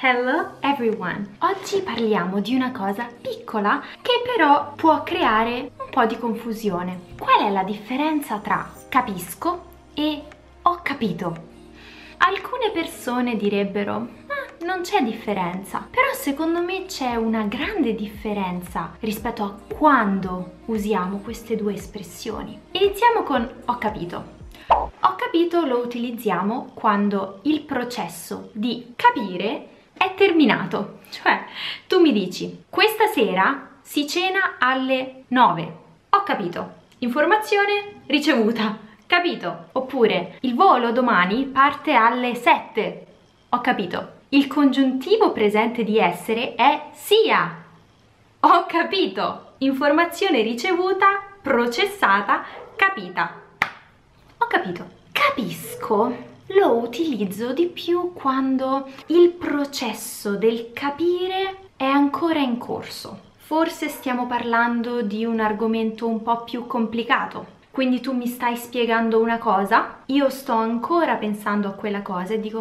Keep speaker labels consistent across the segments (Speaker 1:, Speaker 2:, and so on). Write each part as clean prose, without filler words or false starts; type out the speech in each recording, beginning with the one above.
Speaker 1: Hello everyone! Oggi parliamo di una cosa piccola che però può creare un po' di confusione. Qual è la differenza tra capisco e ho capito? Alcune persone direbbero non c'è differenza, però secondo me c'è una grande differenza rispetto a quando usiamo queste due espressioni. Iniziamo con ho capito. Ho capito lo utilizziamo quando il processo di capire è terminato, cioè tu mi dici questa sera si cena alle 9, ho capito, informazione ricevuta, capito, oppure il volo domani parte alle 7, ho capito, il congiuntivo presente di essere è sia, ho capito, informazione ricevuta, processata, capita, ho capito. Capisco lo utilizzo di più quando il processo del capire è ancora in corso. Forse stiamo parlando di un argomento un po' più complicato. Quindi tu mi stai spiegando una cosa, io sto ancora pensando a quella cosa e dico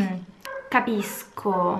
Speaker 1: capisco.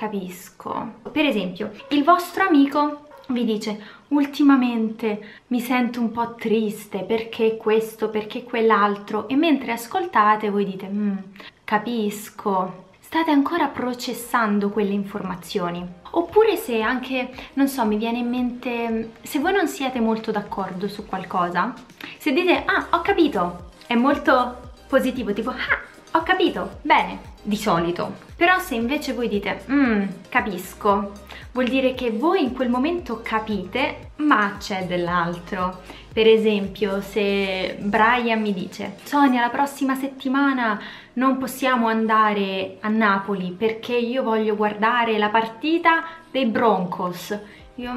Speaker 1: Per esempio, il vostro amico vi dice ultimamente mi sento un po' triste perché questo, perché quell'altro, e mentre ascoltate voi dite capisco, state ancora processando quelle informazioni. Oppure se anche, non so, mi viene in mente, se voi non siete molto d'accordo su qualcosa, se dite ho capito, è molto positivo, tipo ho capito, bene, di solito. Però se invece voi dite capisco, vuol dire che voi in quel momento capite, ma c'è dell'altro. Per esempio, se Brian mi dice Sonia, la prossima settimana non possiamo andare a Napoli perché io voglio guardare la partita dei Broncos, io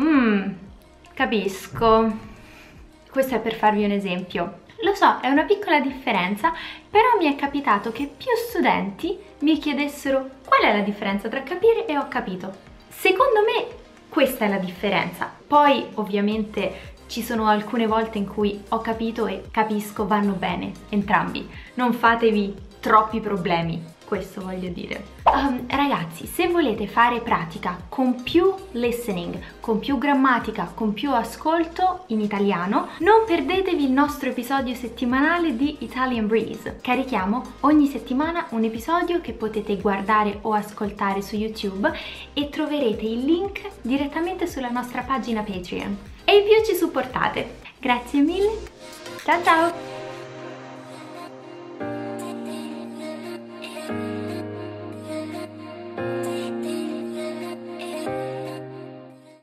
Speaker 1: capisco. Questo è per farvi un esempio. Lo so, è una piccola differenza, però mi è capitato che più studenti mi chiedessero qual è la differenza tra capire e ho capito. Secondo me questa è la differenza. Poi ovviamente ci sono alcune volte in cui ho capito e capisco vanno bene entrambi. Non fatevi troppi problemi, questo voglio dire. Ragazzi, se volete fare pratica con più listening, con più grammatica, con più ascolto in italiano, non perdetevi il nostro episodio settimanale di Italian Breeze. Carichiamo ogni settimana un episodio che potete guardare o ascoltare su YouTube e troverete il link direttamente sulla nostra pagina Patreon. E in più ci supportate. Grazie mille, ciao ciao!